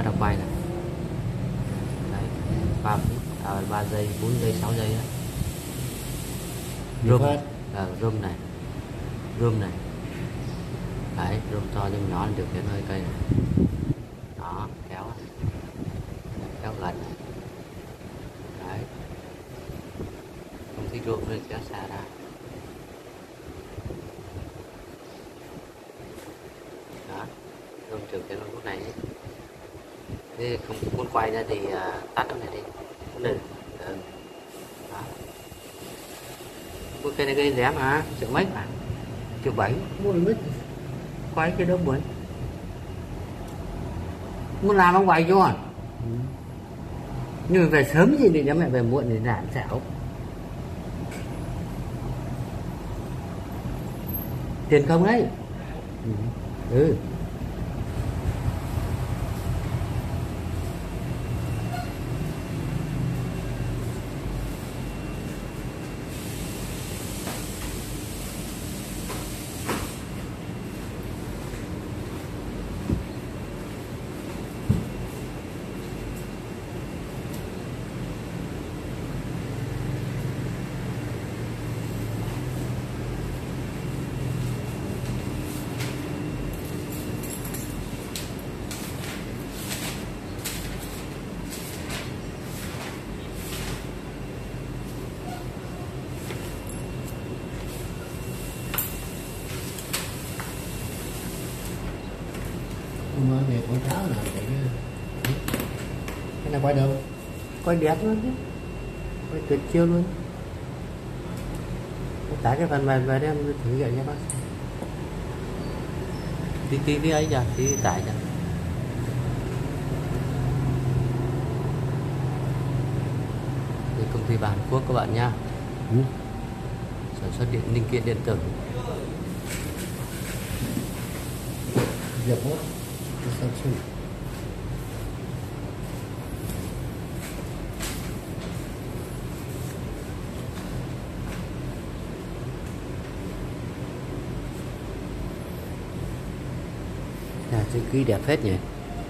đang quay này. Đấy, 3 giây, 4 giây, 6 giây á. Room này. Room này. Đấy, room to nhưng nhỏ điều khiển hơi cây này. Đó, kéo gần này. Đấy. Không thích room nên kéo xa ra. Đó, room điều khiển lúc này ấy. Thế không muốn quay ra thì tắt cái này đi. Đó. Cái này cái rẻ mà, triệu mấy mà, triệu 7 mua mấy quay cái đó buồn. Muốn làm ông quay chưa? Nhưng về sớm gì thì mẹ về muộn thì làm xảo. Tiền không đấy. Ừ. Này quảng cáo là cái này quay đâu? Quay đẹp luôn chứ, quay tuyệt chiêu luôn. Tải cái phần mềm về đem thử nghiệm nha bác. Tí ấy giờ, tí tải cho. Đây công ty Hàn Quốc các bạn nha. Sản xuất linh kiện điện tử. Dập hết. Samsung. Chữ ký đẹp phết nhỉ.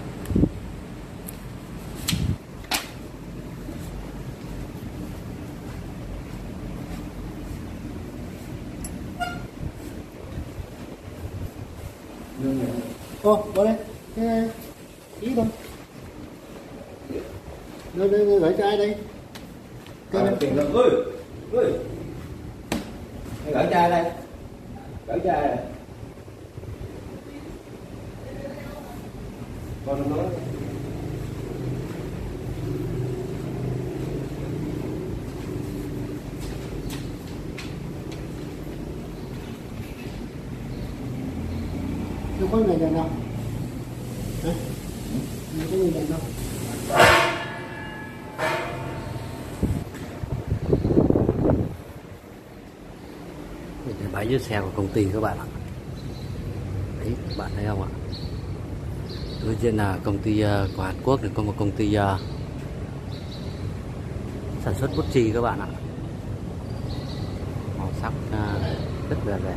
Ô, vào đây. Cái ý đâu? Đây gửi cho ai đây? Tiền là ơi. Gửi cho ai đây? Gửi cho ai đây? Con nó nói. Nó có người đàn ông. Hả? Nó có người đàn ông. Bãi dưới xe của công ty các bạn ạ. Đấy, các bạn thấy không ạ? Đối diện là công ty của Hàn Quốc thì có một công ty sản xuất bút chì các bạn ạ. Màu sắc rất là đẹp.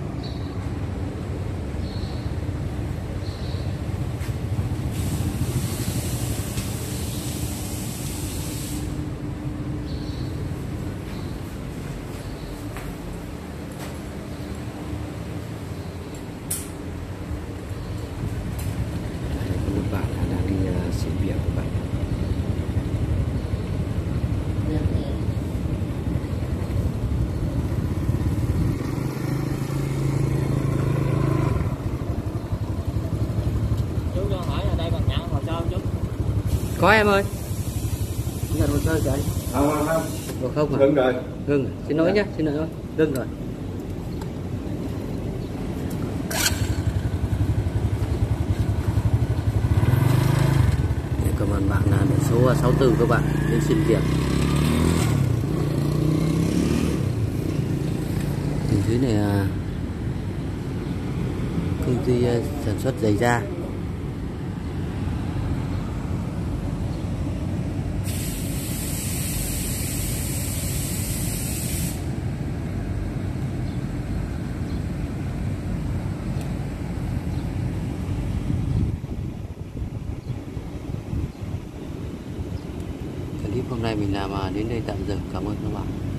Bạn đang đi xin việc các bạn. Chú cho hỏi ở đây còn nhận hồ sơ chú? Có em ơi. Nhận hồ sơ cho anh. Không. Không à? Ngưng rồi. Ngưng. Xin lỗi nhé, xin lỗi. Ngưng rồi. Cảm ơn bạn là số 64 các bạn đến xin việc. Bên dưới này công ty sản xuất giày da. clip hôm nay mình làm đến đây tạm dừng. Cảm ơn các bạn.